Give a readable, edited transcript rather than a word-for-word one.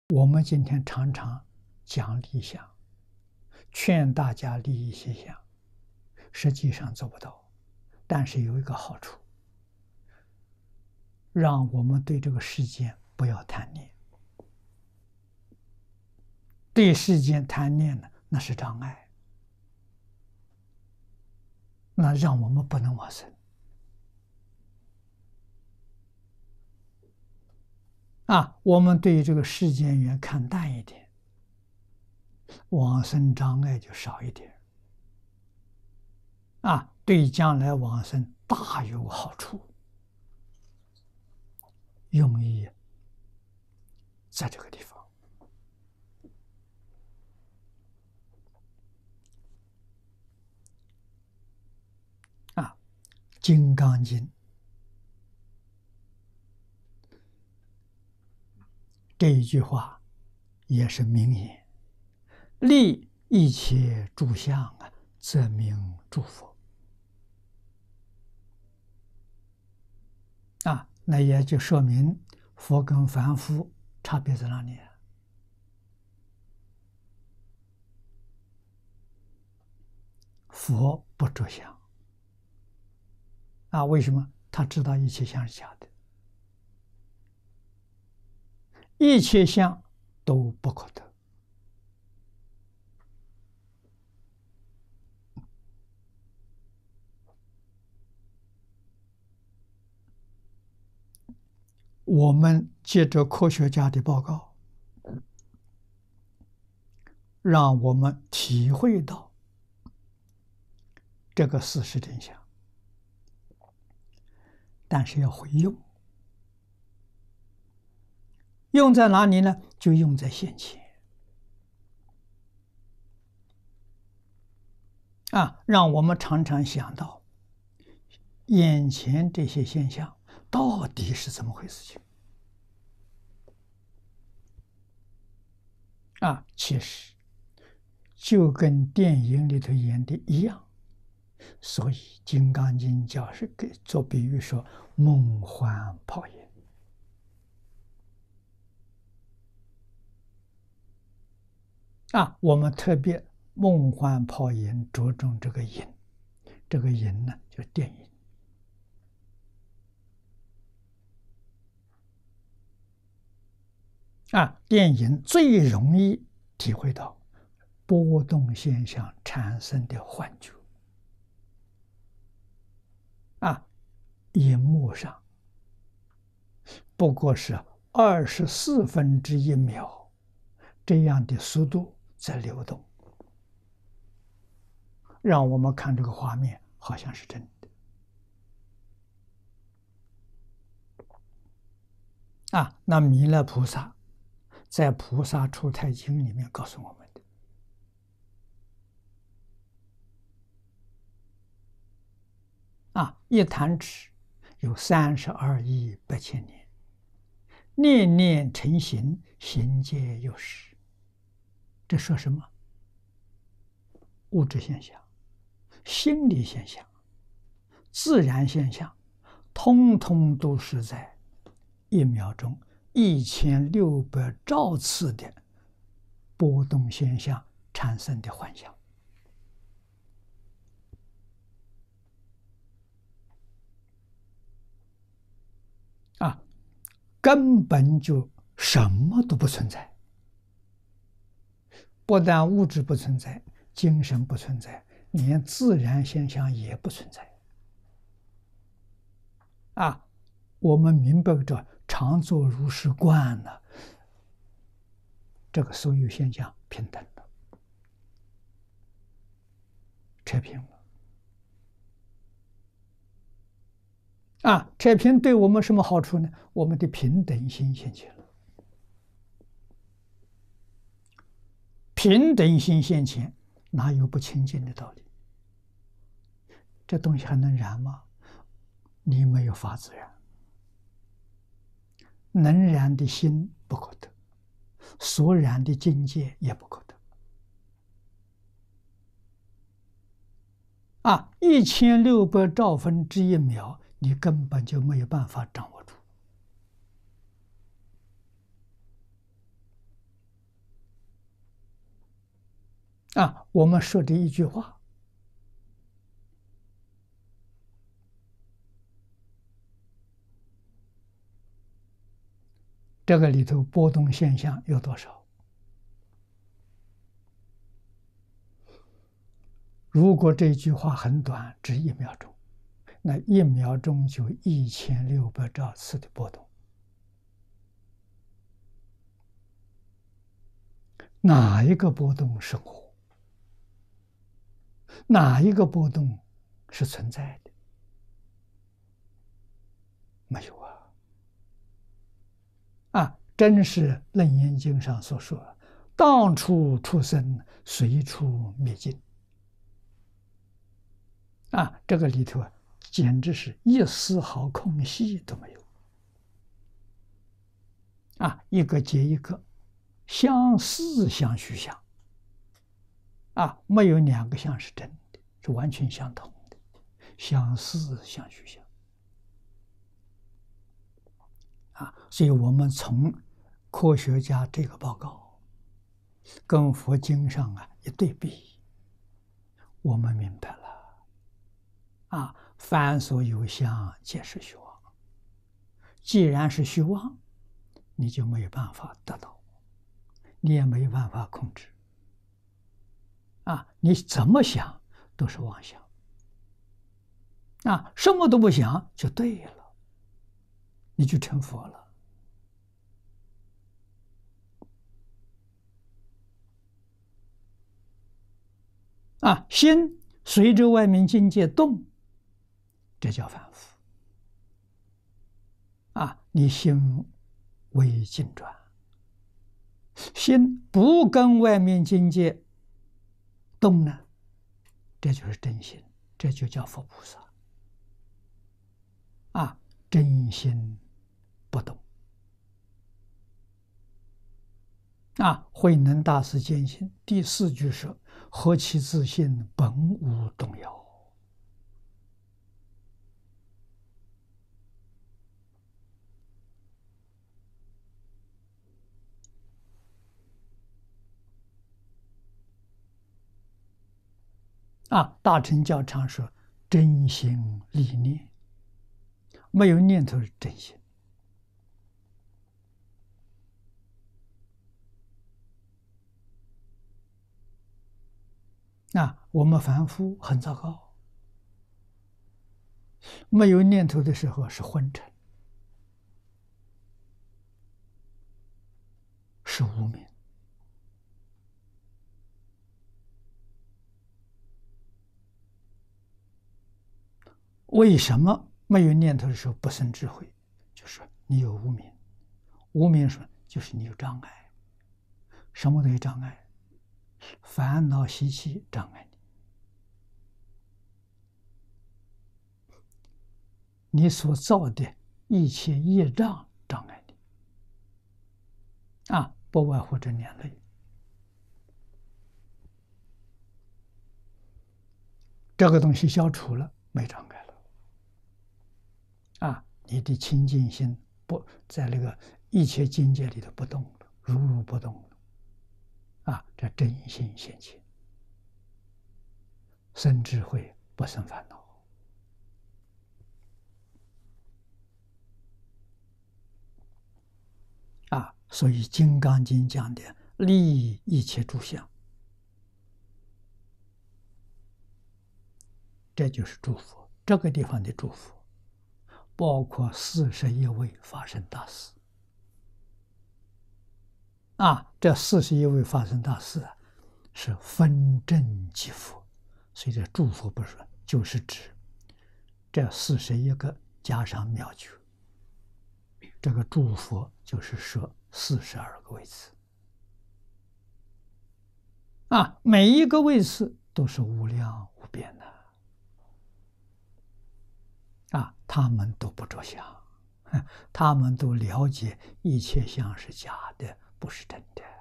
我们今天常常讲理想，劝大家利益心想，实际上做不到。但是有一个好处，让我们对这个世间不要贪念。对世间贪念呢，那是障碍，那让我们不能往生。我们对于这个世间缘看淡一点，往生障碍就少一点。对将来往生大有好处。用意在这个地方。金刚经这一句话也是名言：立一切诸相则名诸佛。那也就说明佛跟凡夫差别在哪里？佛不着相。为什么？他知道一切相是假的，一切相都不可得。我们借着科学家的报告，让我们体会到这个事实真相，但是要会用。用在哪里呢？就用在现前。让我们常常想到眼前这些现象到底是怎么回事情？其实就跟电影里头演的一样，所以《金刚经》是给做比喻说梦幻泡影。我们特别梦幻泡影着重这个影，这个影呢就是电影。电影最容易体会到波动现象产生的幻觉。荧幕上不过是1/24秒这样的速度在流动，让我们看这个画面好像是真的。那弥勒菩萨在《菩萨出太经》里面告诉我们的：一弹指有32亿8千年，念念成形，形皆有时。这说什么？物质现象、心理现象、自然现象，通通都是在1秒钟1600兆次的波动现象产生的幻象。根本就什么都不存在。不但物质不存在，精神不存在，连自然现象也不存在。我们明白着常作如是观了，这个所有现象平等的，扯平了。扯平对我们什么好处呢？我们的平等心现前了。平等心现前，哪有不清净的道理？这东西还能燃吗？你没有法子燃。能燃的心不可得，所燃的境界也不可得。1600兆分之1秒，你根本就没有办法掌握住。 我们说的一句话，这个里头波动现象有多少？如果这句话很短，只1秒钟，那1秒钟就1600兆次的波动。哪一个波动是我？哪一个波动是存在的？没有真是《楞严经》上所说：“当处出生，随处灭尽。”这个里头简直是一丝毫空隙都没有。一个接一个，相似相虚相。没有2个相是真的，是完全相同的，相似相虚相。所以我们从科学家这个报告跟佛经上一对比，我们明白了。凡所有相，皆是虚妄。既然是虚妄，你就没有办法得到，你也没有办法控制。你怎么想都是妄想。什么都不想就对了，你就成佛了。心随着外面境界动，这叫反复。你心为境转，心不跟外面境界动呢，这就是真心，这就叫佛菩萨。真心不动。慧能大师坚信第4句说：“何其自信，本无动摇。”大乘教常说真心立念，没有念头是真心。我们凡夫很糟糕，没有念头的时候是昏沉，是无明。为什么没有念头的时候不生智慧？就是你有无明，无明说就是你有障碍。什么都有障碍？烦恼习气障碍你，你所造的一切业障障碍你。不外乎这2类。这个东西消除了，没障碍了。你的清净心不在那个一切境界里头不动了，如不动了。这真心现前，生智慧，不生烦恼。所以《金刚经》讲的利一切诸相，这就是诸佛。这个地方的诸佛，包括41位法身大士。这41位法身大士是分正即佛，所以这诸佛不是就是指这41个加上妙觉，这个诸佛就是说42个位次。每一个位次都是无量无边的。他们都不着相，他们都了解一切相是假的，不是真的。